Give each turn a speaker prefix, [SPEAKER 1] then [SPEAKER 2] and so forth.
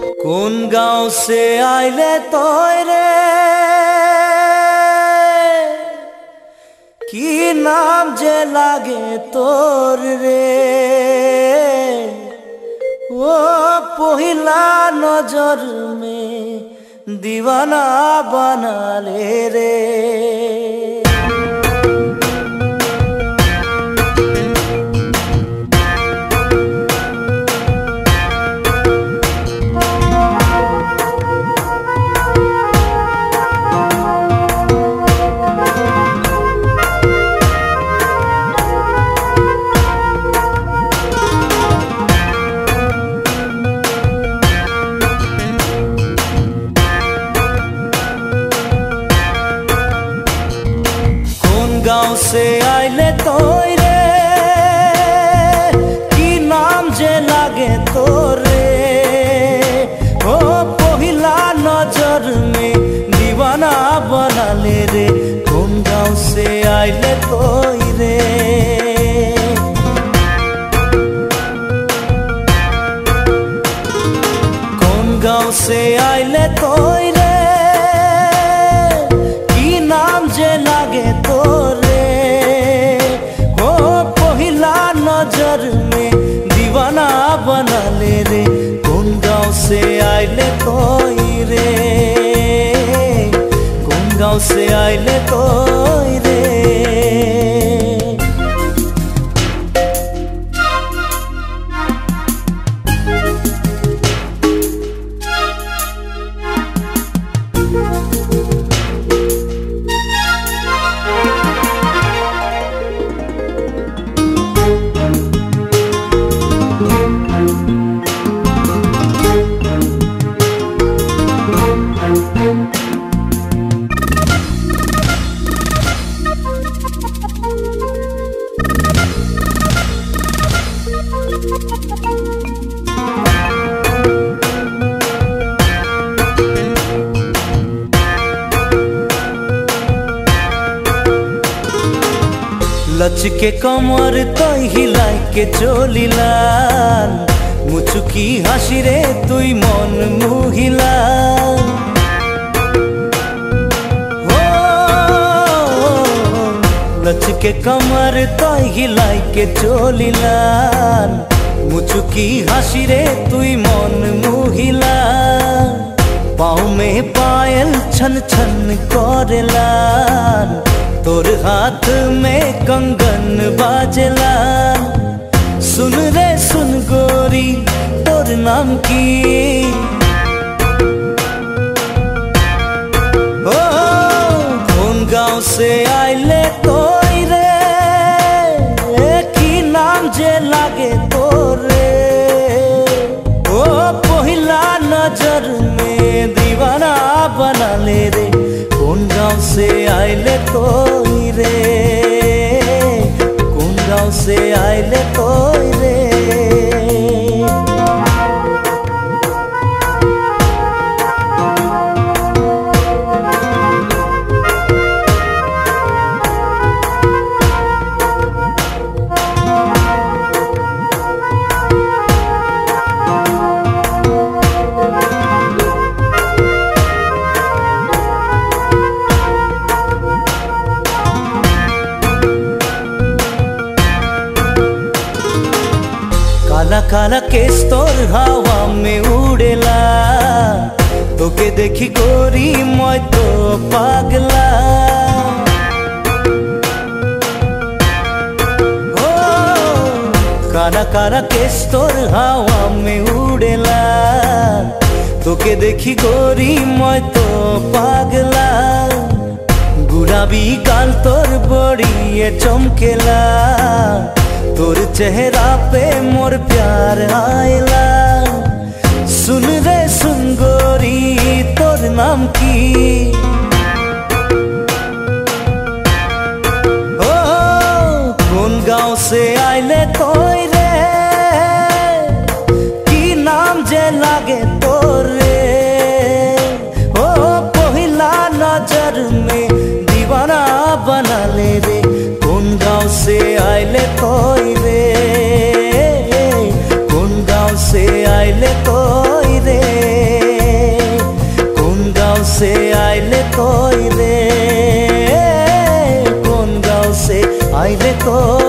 [SPEAKER 1] কোন গাঁও से आइले तोरे की नाम जे लागे तोर रे ओ पहिला नजर में दीवाना बना ले रे। गाँव से आइले तोरे की नाम जे लागे तोरे ओ पहिला नजर में दीवाना बना ले रे। कौन गाँव से आइले तोरे कौन गाँव से आइले तोरे की नाम जे लागे तोरे ओ पहिला नजर में दीवाना बना ले रे। कौन गाँव से आइले तोरे कौन गाँव से आइले तोरे। लचके कमर तो हिलाई के चलिला मुचुकी हासि रे तुई मन मुहिला लचके कमर तो हिलाई के चलिला मुचुकी हासि रे तुई मन मुहिला पाँव में पायल छन छन करेला तोर हाथ में कंगन बाजला सुन रे सुन गोरी तोर नाम की ओ कौन गाँव से आइले तोरे की नाम जे लागे तोरे ओ पहिला नजर में दीवाना बना ले रे। कौन गाँव से आइले तोरे कौन गाँव से आइले तोरे। काला काला केस तोर हवा में उड़ेला तोके देखी गोरी मैं तो पागला हो काला काला केस तोर हवा में उड़ेला तोके देखी गोरी मैं तो पागला गुलाबी गाल तोर बड़ी चमकेला तोर चेहरा पे मोर प्यार आयला सुन रे सुन गोरी तोर नाम की ओ कौन गाँव से आइले तोरे की नाम जे लागे तोरे ओ पहिला नजर में दीवाना बना ले रे। कौन गाँव से आइले तोरे कौन गाँव से आइले तोरे। कई दे कौन गाँव से आइले कई